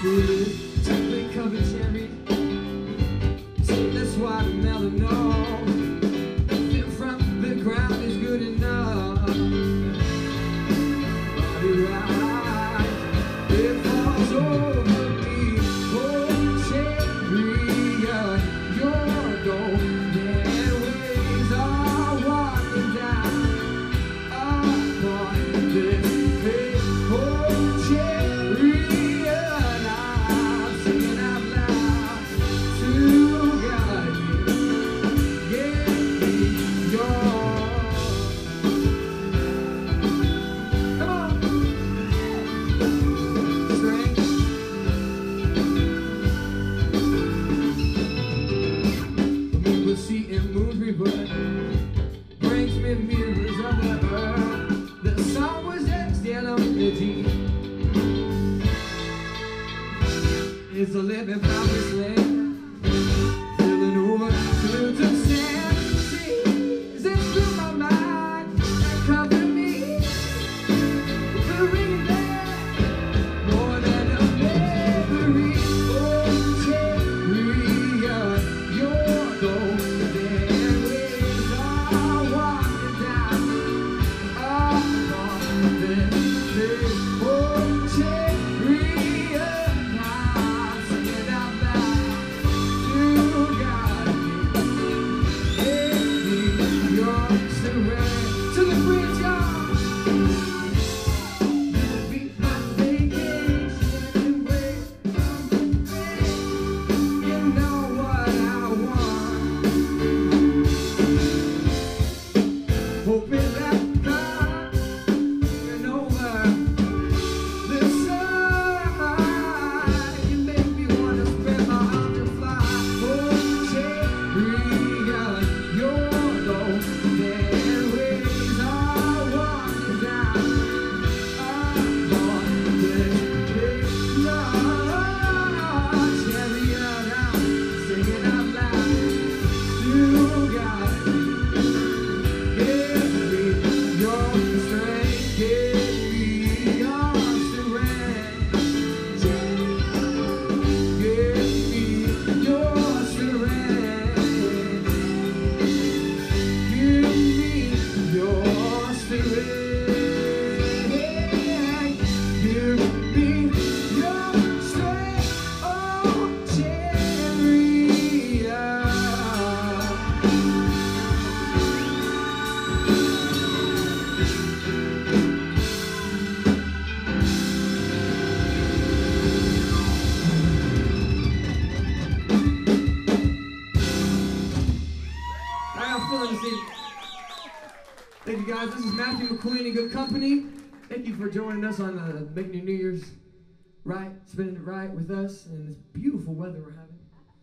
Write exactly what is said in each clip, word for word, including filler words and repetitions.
McQueen and Good Company. Thank you for joining us on uh, making your New Year's right, spending it right with us, and this beautiful weather we're having.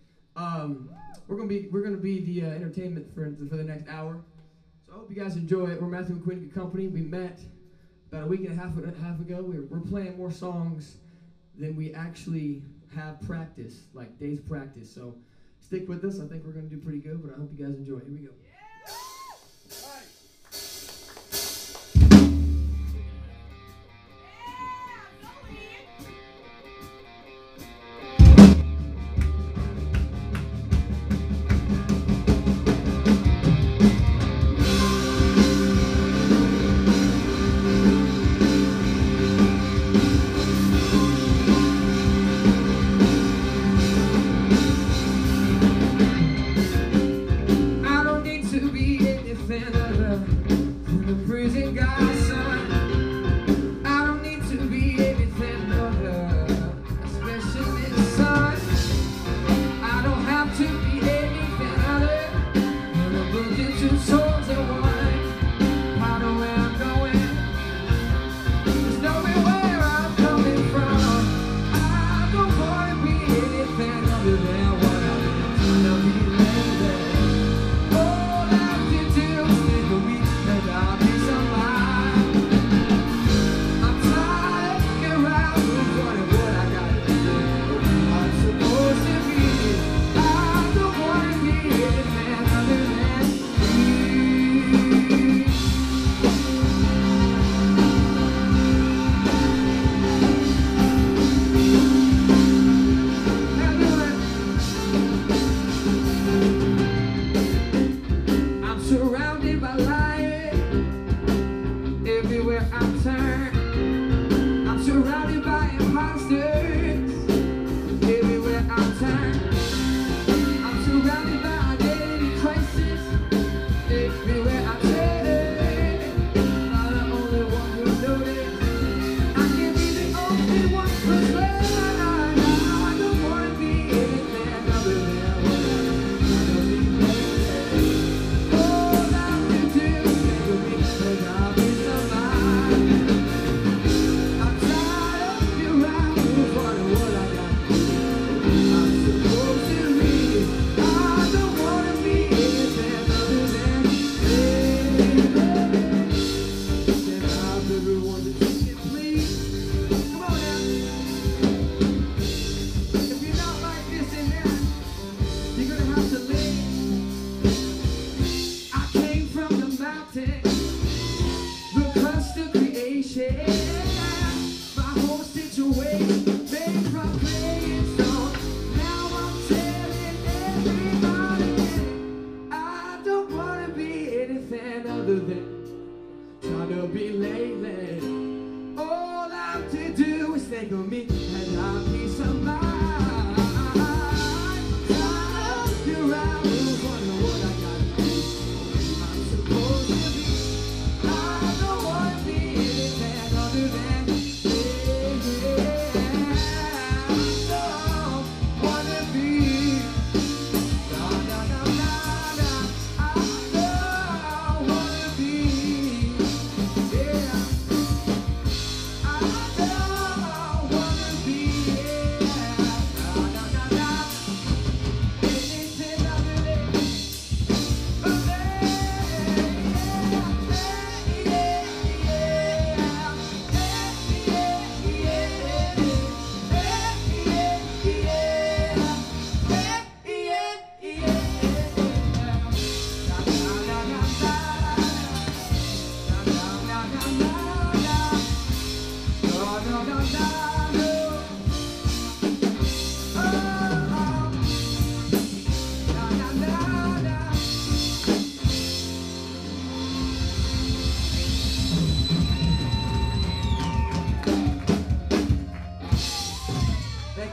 Um, we're gonna be we're gonna be the uh, entertainment for for the next hour. So I hope you guys enjoy it. We're Matthew McQueen and Good Company. We met about a week and a half, a half ago. We're we're playing more songs than we actually have practice, like days practice. So stick with us. I think we're gonna do pretty good, but I hope you guys enjoy. Here we go. I don't need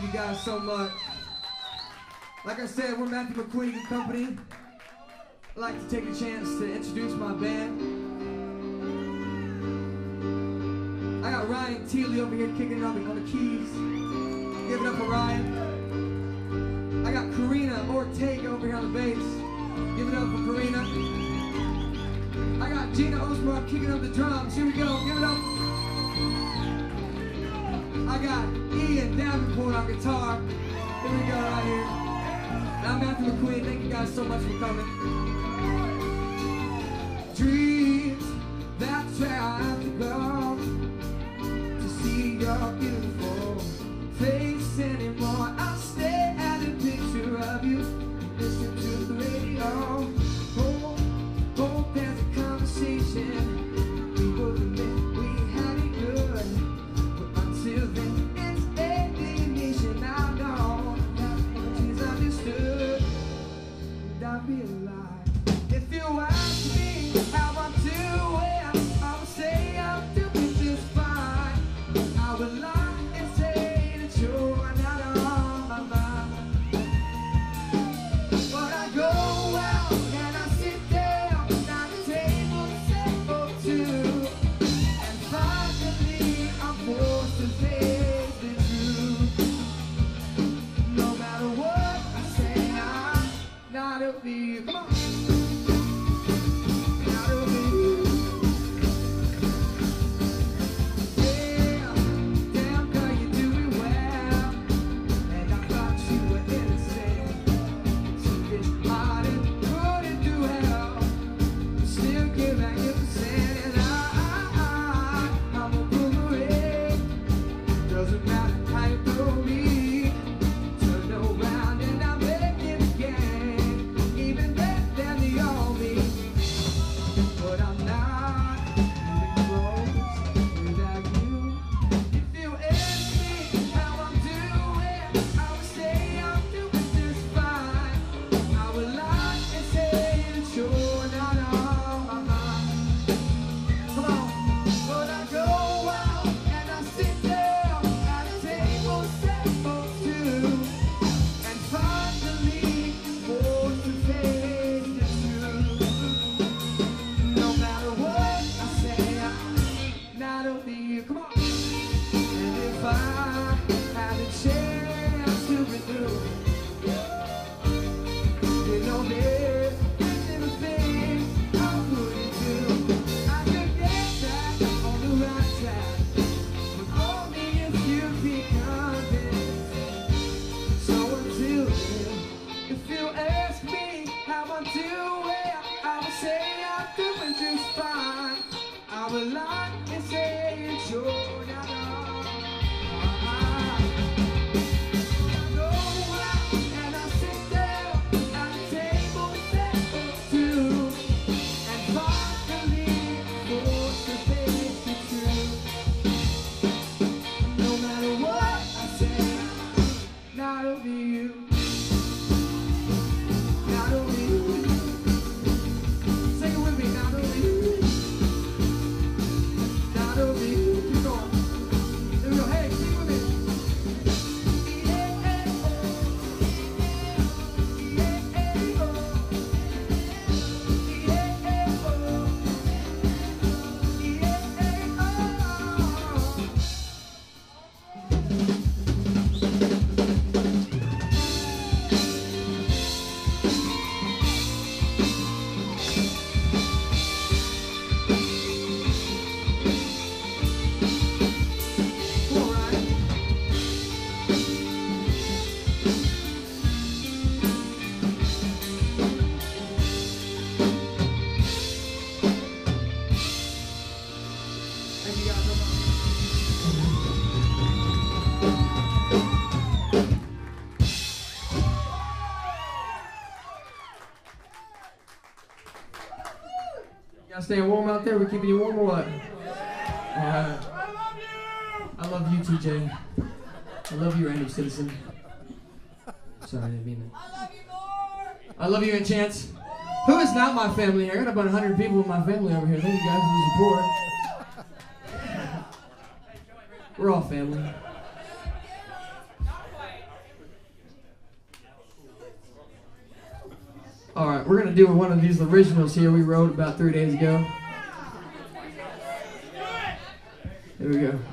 you guys so much. Like I said, we're McQueen and Good Company. I'd like to take a chance to introduce my band. I got Ryan Thiele over here kicking on the, on the keys. Give it up for Ryan. I got Karina Ortega over here on the bass. Give it up for Karina. I got Gina kicking up the drums. Here we go. Give it up. I got Ian Davenport on guitar. Here we go right here. And I'm McQueen. Thank you guys so much for coming. Dreams, that's where I have to go to see your beautiful face anymore. I'll stay at a picture of you, listen to the radio. Hope, hope there's a conversation. We both admit we had it good, but until then it's alienation. I know that much is understood, and I'll be alive. If you ask me how I'm doing, I would say I'm doing just fine. I would lie and say that you're not on my mind. But I go out and I sit down at the table set for two, and finally I'm forced to face the truth. No matter what I say, I'm not a big. Come on. Staying warm out there? We're keeping you warm or what? Uh, I love you, T J. I love you, Randy Citizen. Sorry, I didn't mean that. I love you more! I love you, and Chance. Who is not my family here? I got about one hundred people in my family over here. Thank you guys for the support. We're all family. All right, we're gonna do one of these originals here we wrote about three days ago. Here we go.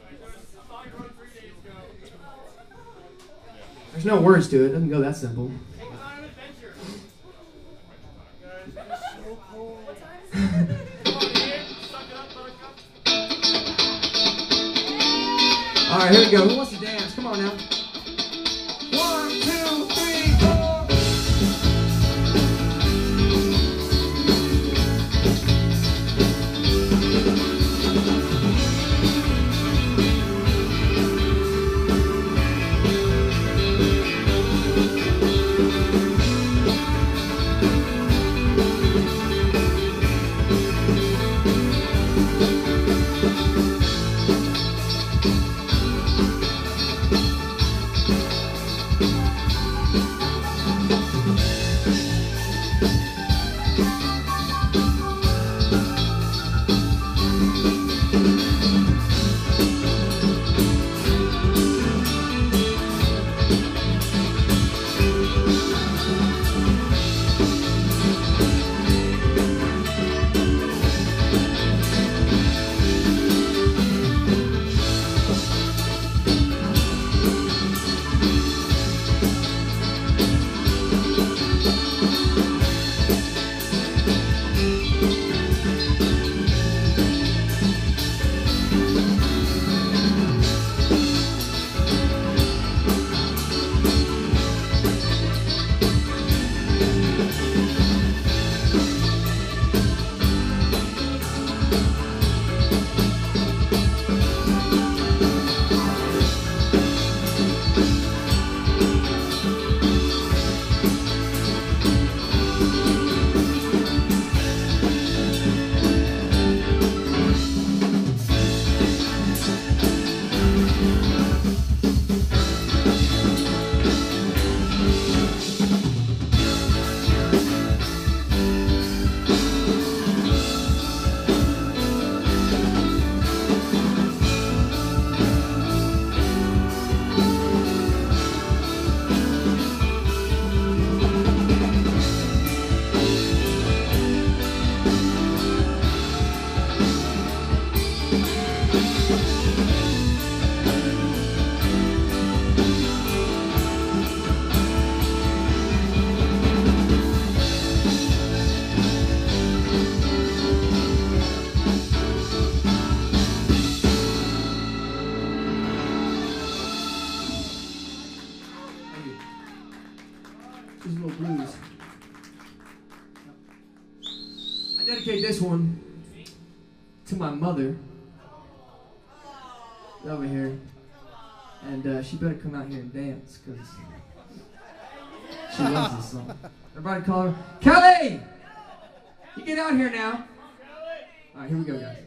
There's no words to it. It doesn't go that simple. All right, here we go. Who wants to dance? Come on now. One, two, three, four. This one to my mother over here, and uh, she better come out here and dance because she loves this song. Everybody call her Kelly. You get out here now. All right, here we go, guys.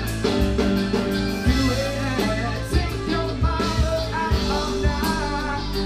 Take your mama out all night.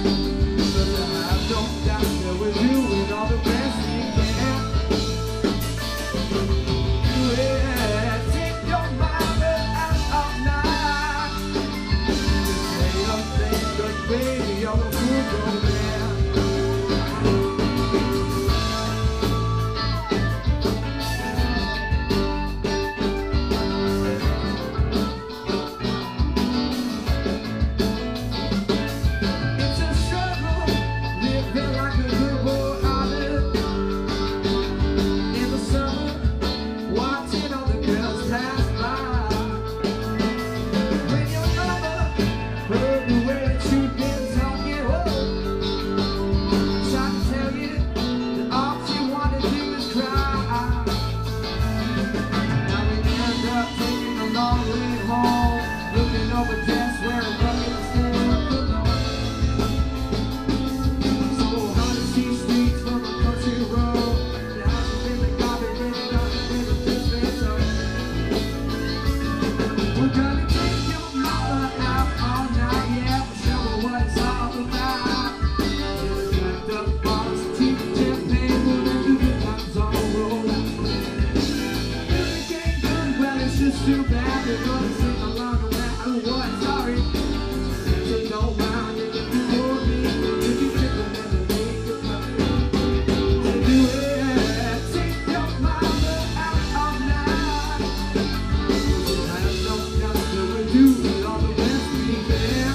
doing all the best we can.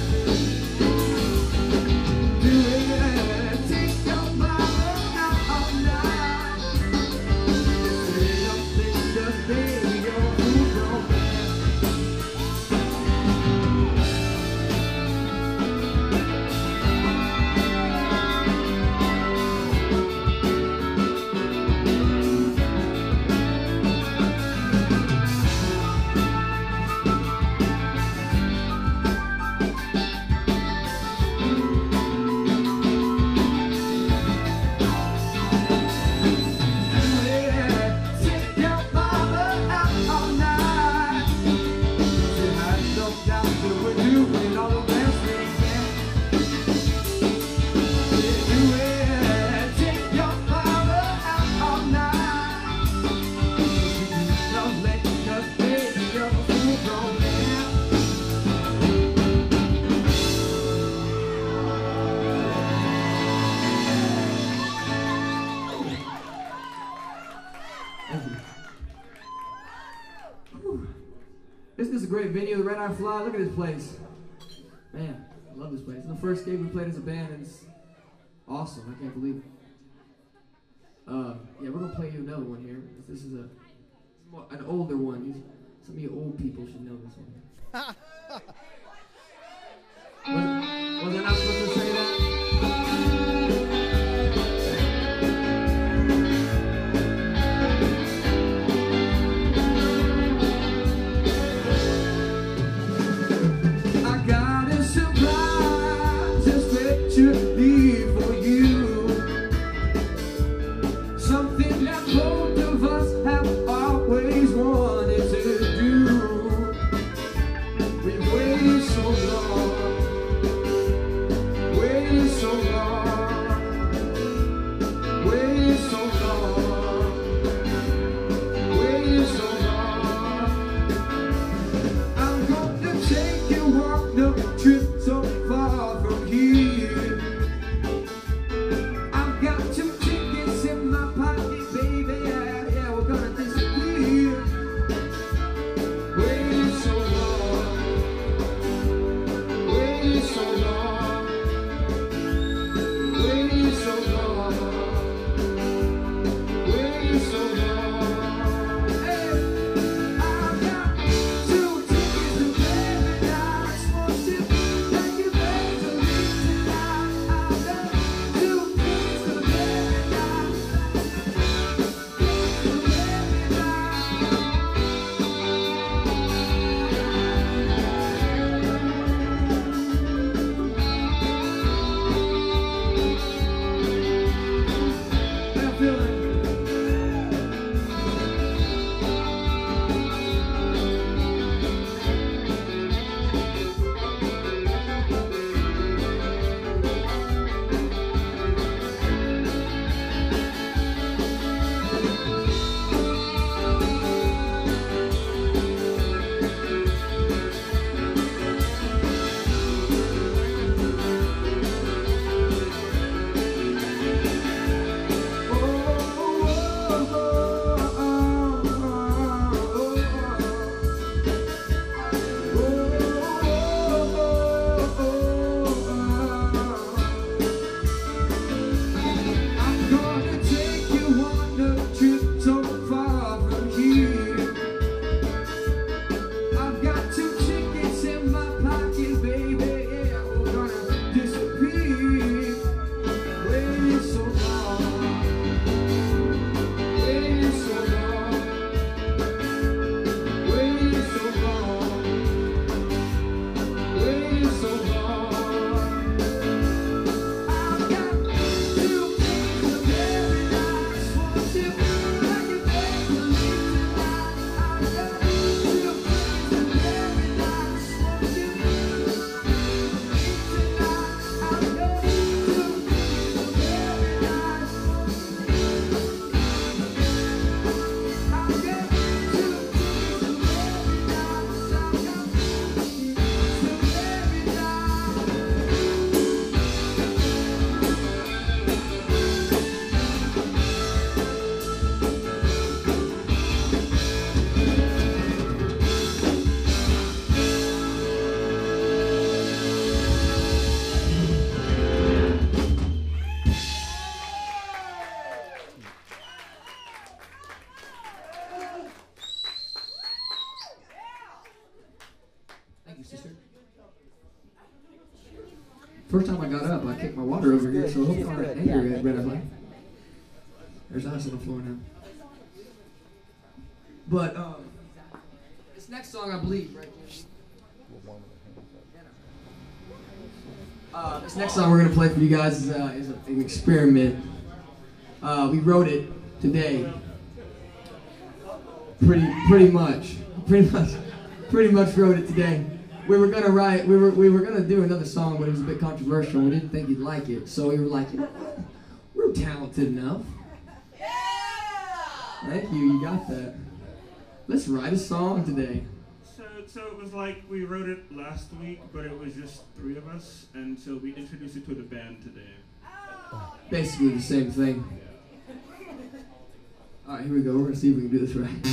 Do it, take your mama out all night. Stay up, think just baby, you're a full-grown man. Isn't this a great venue, the Red Eye Fly? Look at this place. Man, I love this place. It's the first gig we played as a band, and it's awesome. I can't believe it. Uh, yeah, we're going to play you another one here. This is a more, an older one. These, some of you old people should know this one. was, was I not supposed to say that? First time I got up, I kicked my water over here, so hopefully I'm not angry at Red Light. There's ice on the floor now. But um, this next song, I believe, right here. Uh, this next song we're gonna play for you guys is, uh, is an experiment. Uh, we wrote it today. Pretty, pretty much, pretty much, pretty much wrote it today. We were gonna write, we were, we were gonna do another song, but it was a bit controversial. We didn't think you'd like it, so we were like, you know what? We're talented enough. Yeah! Thank you, you got that. Let's write a song today. So, so it was like we wrote it last week, but it was just three of us, and so we introduced it to the band today. Basically the same thing. All right, here we go. We're gonna see if we can do this right.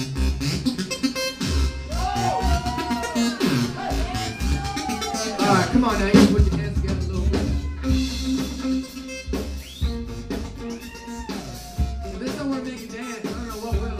All right, come on now. You can put your hands together a little bit. If this don't want to make you dance, I don't know what will.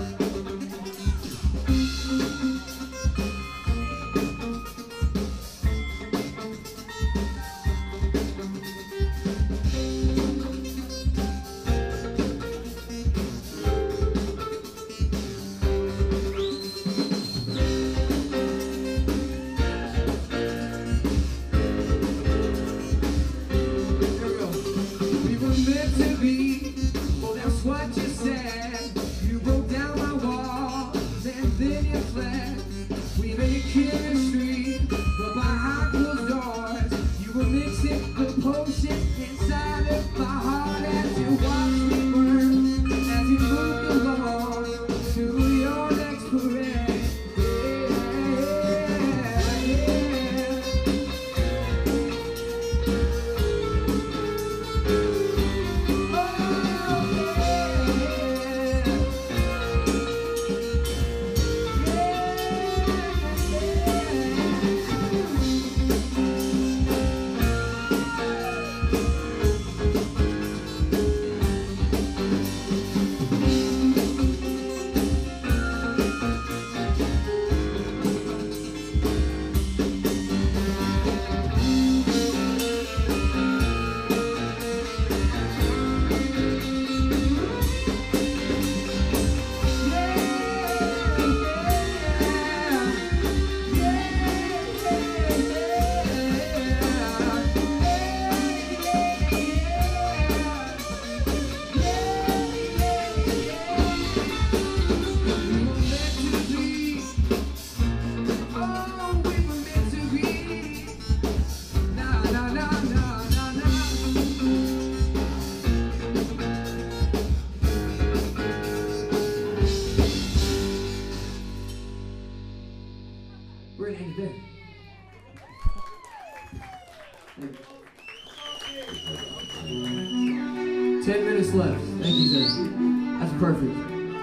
Ten minutes left. Thank you, sir. That's perfect.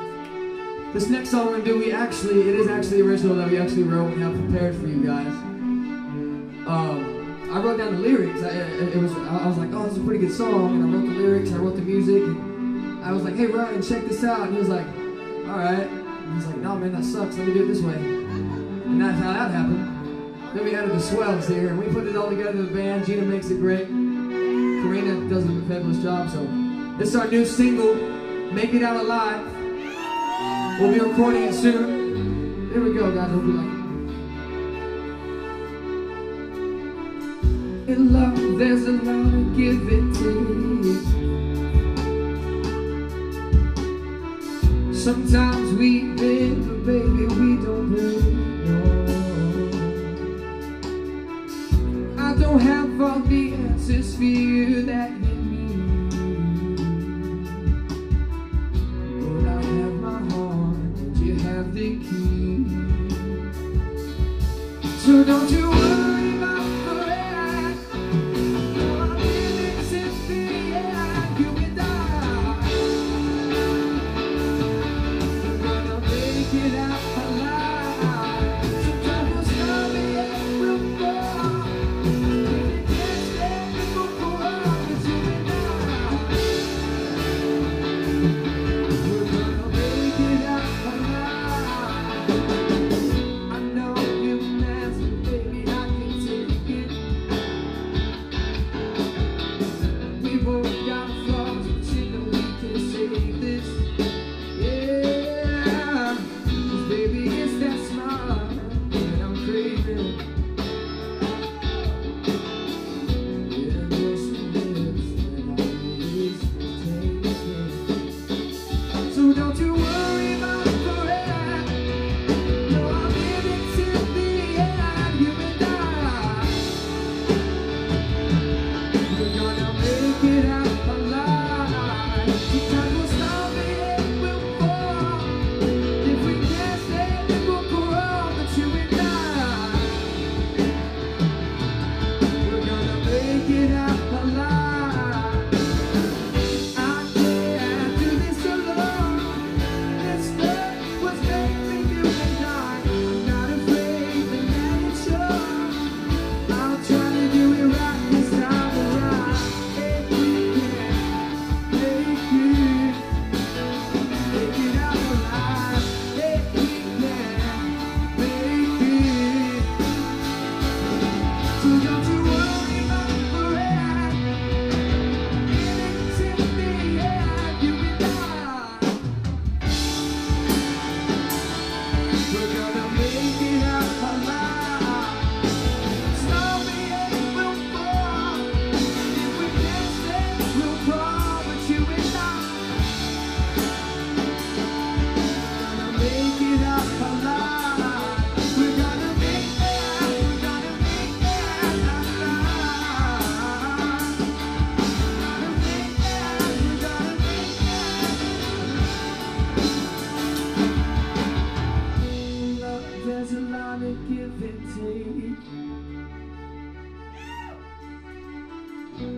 This next song we're gonna do, we actually, it is actually original that we actually wrote and have prepared for you guys. Um, I wrote down the lyrics. I, it, it was, I was like, oh, this is a pretty good song, and I wrote the lyrics. I wrote the music, and I was like, hey, Ryan, check this out. And he was like, all right. And he's like, no, man, that sucks. Let me do it this way. And that's how that happened. Then we added the swells here, and we put it all together in the band. Gina makes it great. Karina does a fabulous job. So this is our new single, Make It Out Alive. We'll be recording it soon. Here we go, guys. Hope you like it. In love, there's a lot of give and take. Sometimes we bend, but baby, we don't break. No. I don't have all the answers for you that you need, but I have my heart, and you have the key. So don't you worry about the rest. No, I'm innocent, baby, yeah, you and I. We're gonna make it out alive. Sometimes we'll stop it and we'll fall. We can't stand it for hours, you and I. We're gonna make it out alive. I know you're mad, so baby, I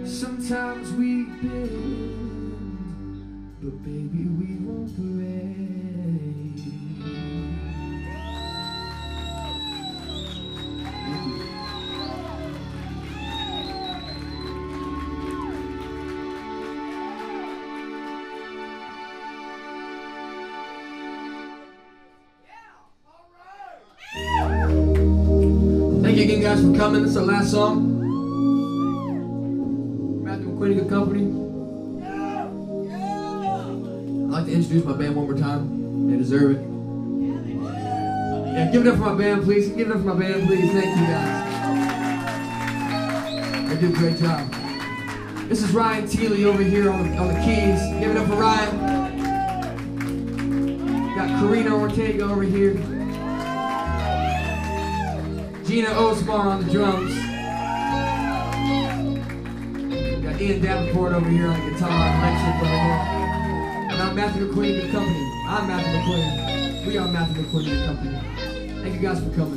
Sometimes we bend, but baby we won't break. Thank you again, guys, for coming. This is our last song. McQueen and Good Company. I'd like to introduce my band one more time. They deserve it. Yeah, give it up for my band, please. Give it up for my band, please. Thank you, guys. They do a great job. This is Ryan Thiele over here on the, on the keys. Give it up for Ryan. Got Karina Ortega over here. Gina on the drums. Got Ian Davenport over here on the guitar and electric over here. And I'm Matthew McQueen and Good Company. I'm Matthew McQueen. We are Matthew McQueen and Good Company. Thank you guys for coming.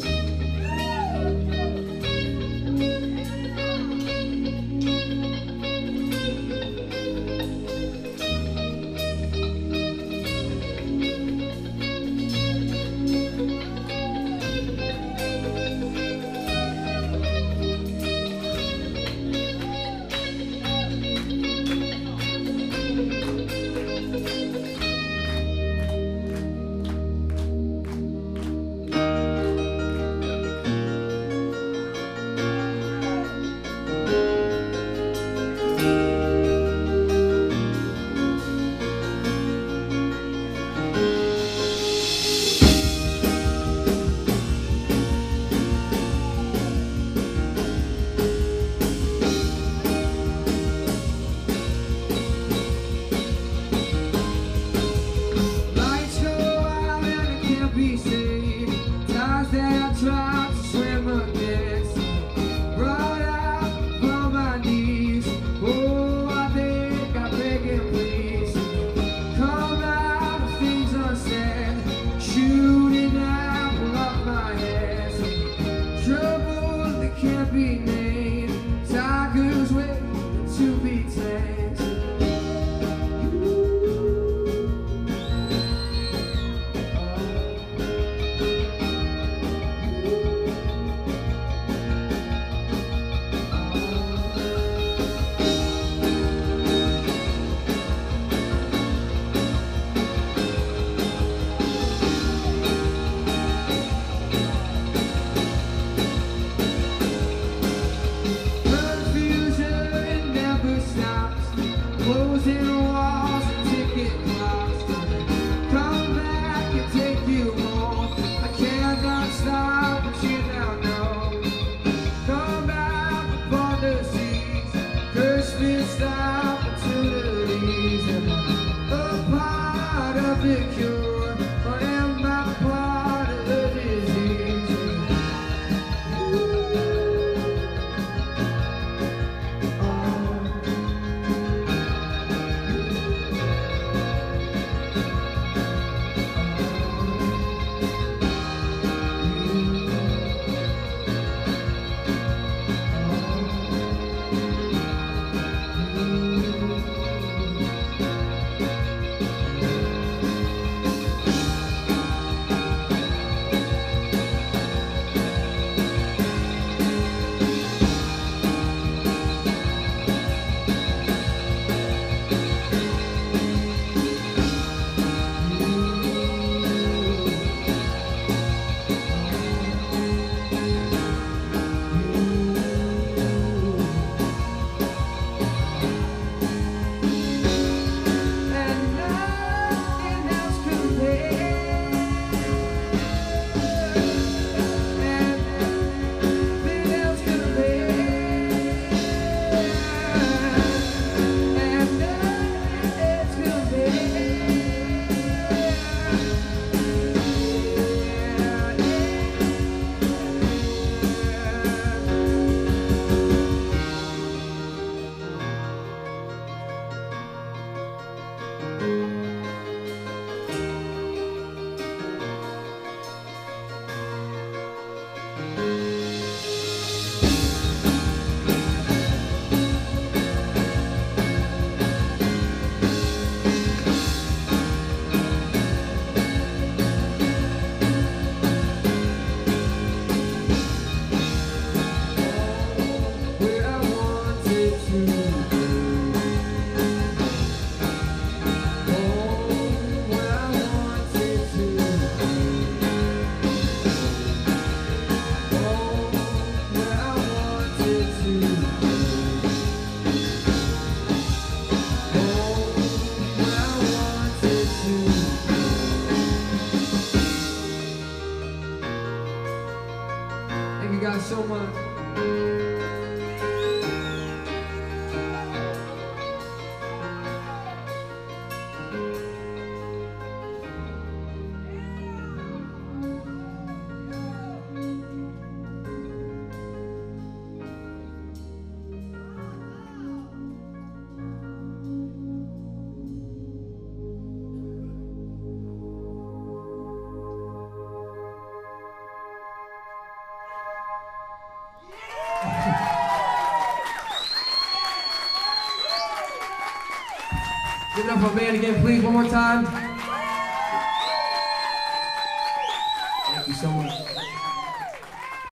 it up for my band again, please, one more time.